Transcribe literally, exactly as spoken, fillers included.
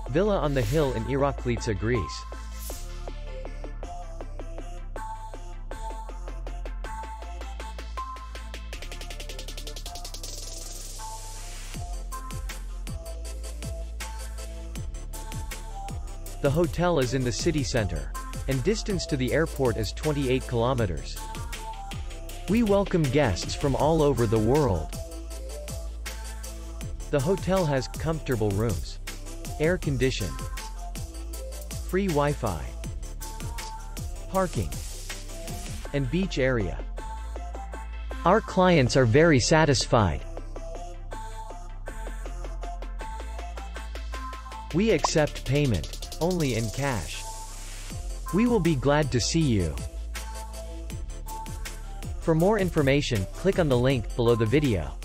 Villa on the hill in Iraklitsa, Greece. The hotel is in the city center, and distance to the airport is twenty-eight kilometers. We welcome guests from all over the world. The hotel has comfortable rooms, air condition, free Wi-Fi, parking, and beach area. Our clients are very satisfied. We accept payment only in cash. We will be glad to see you. For more information, click on the link below the video.